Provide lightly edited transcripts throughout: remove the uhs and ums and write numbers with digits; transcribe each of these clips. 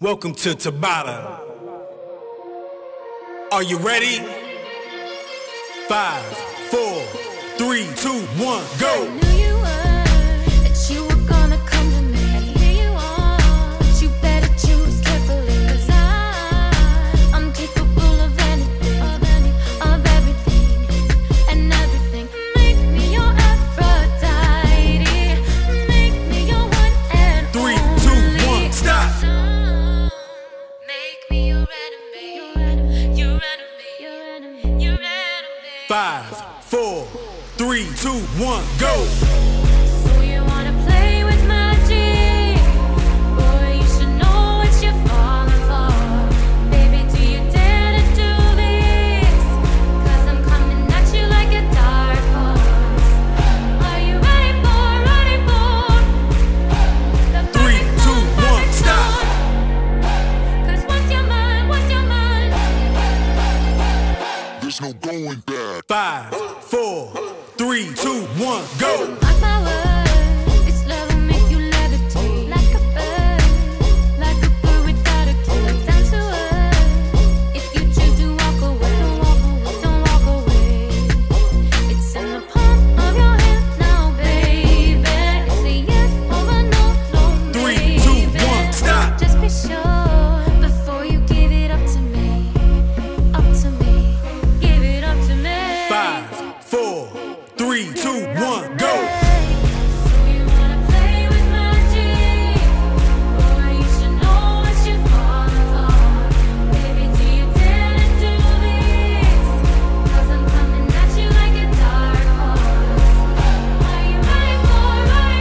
Welcome to Tabata. Are you ready? 5, 4, 3, 2, 1, go! I knew you were, that you were gonna come to me. And here you are, but you better choose carefully. 'Cause I'm capable of anything, of everything, and everything. Make me your Aphrodite, make me your one and 3, only. 2, 1, stop! Make me your enemy, your enemy, your enemy. 5, 4, 3, 2, 1, go! So you wanna play with magic? Boy, you should know what you're falling for. Baby, do you dare to do this? 'Cause I'm coming at you like a dark horse. Are you ready for the 3, 2, 1, stop! 'Cause what's your mind, There's no going back. 5, 4, 3, 2, 1, go! Mark my words, this love will make you levitate like a bird without a cage. Down to earth, if you choose to walk away, don't walk away. It's in the palm of your hand now, baby. It's a yes or a no, 3, 2, 1, stop! Just be sure before you give it up to me, give it up to me. 5, 4, 3, 2, 1, go! So you wanna play with magic? Boy, you should know what you're falling for. Baby, do you dare to do this? 'Cause I'm coming at you like a dark horse. Are you ready for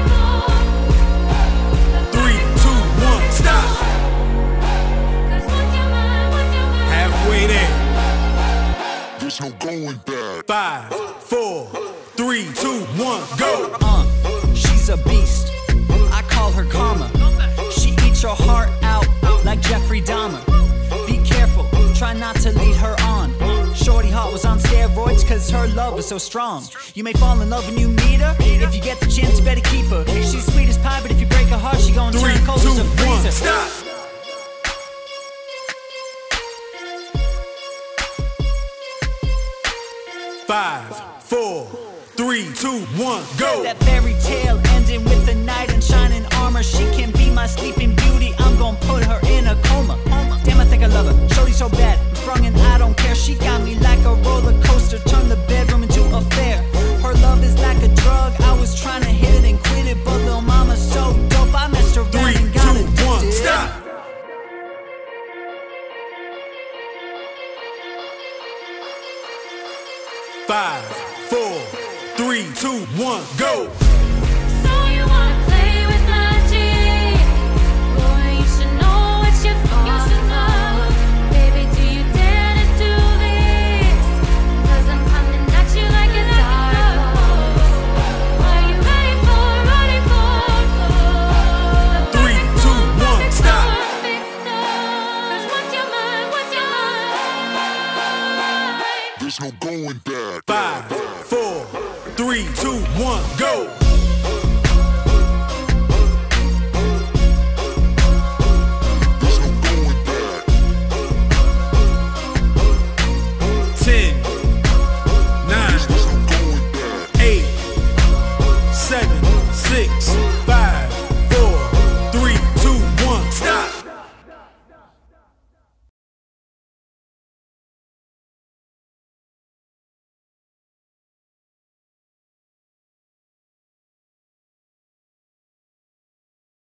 the 3, 2, 1, stop! 'Cause what's your mind? Halfway there. There's no going back. 5, 4, 3, 2, 1, go! She's a beast. I call her karma. She eats your heart out like Jeffrey Dahmer. Be careful, try not to lead her on. Shorty Hot was on steroids cause her love was so strong. You may fall in love when you meet her. If you get the chance, you better keep her. She's sweet as pie, but if you break her heart, she gon' 3, turn cold 2, as a 1, freezer. stop! 5, 4, 3, 2, 1, go! That fairy tale ending with a knight in shining armor. She can be my sleeping beauty. I'm gon' put her in a coma. Damn, I think I love her. Shorty so bad, I'm sprung and I don't care. She got me like a roller coaster, turn the bedroom into a fair. Her love is like a drug. I was trying to hit it and quit it, but lil' mama's so dope. I messed around 3, and got 2, 1, addicted. stop! 5, 4, 3, 2, 1, go! So you wanna play with magic? Boy, you should know what you're falling for. Baby, do you dare to do this? 'Cause I'm coming at you like a dark horse. Are you ready for the 3, 2, 1, stop! 'Cause what's your mind? There's no going back.